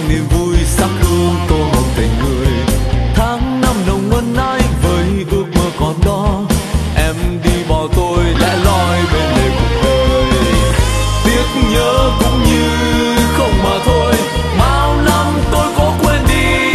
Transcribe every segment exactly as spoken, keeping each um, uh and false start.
niềm vui sắc hương tô hồng tình người. Tháng năm nồng ân ái với ước mơ còn đó, em đi bỏ tôi lẻ loi bên lề cuộc đời. Tiếc nhớ cũng như không mà thôi, bao năm tôi có quên đi.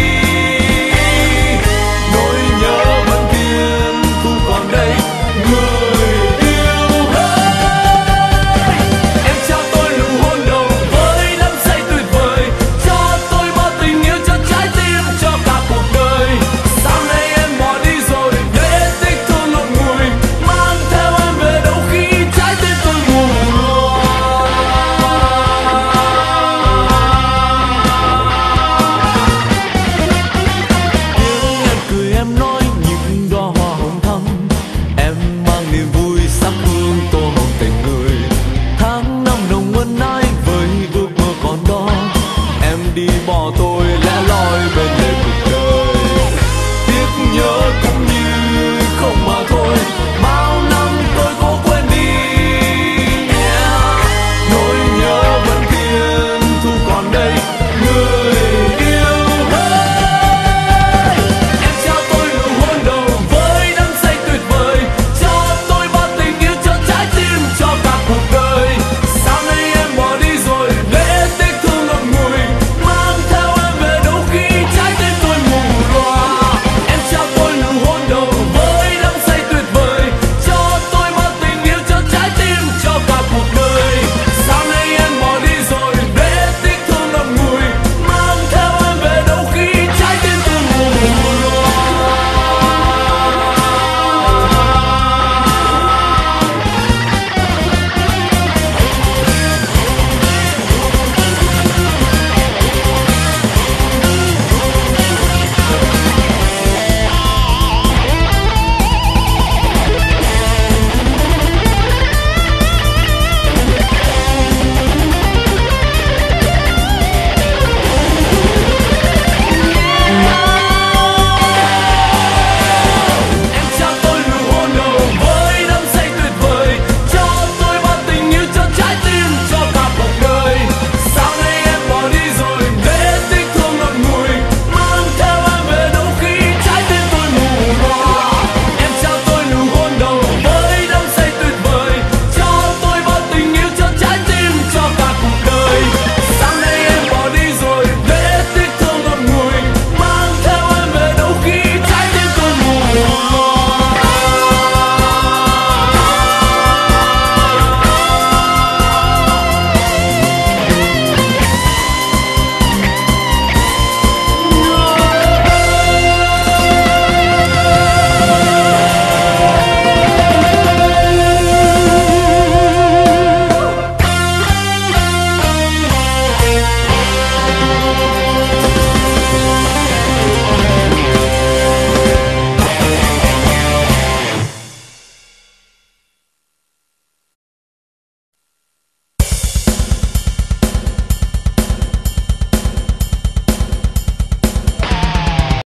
Nỗi nhớ vẫn thiên thu còn đây, người yêu ơi. Em trao tôi nụ hôn đầu với đắm say tuyệt vời, cho tôi bao tình yêu cho trái tim cho cả cuộc đời. Sao nay em bỏ đi rồi, để tích thương ngậm ngùi, mang theo em về đâu khi trái tim tôi ngủ rồi. Tiếng em cười em nói những đóa hoa hồng thắm, em mang niềm vui sắc hương tô hồng tình người. Tháng năm nồng ân ái với ước mơ còn đó, em đi bỏ tôi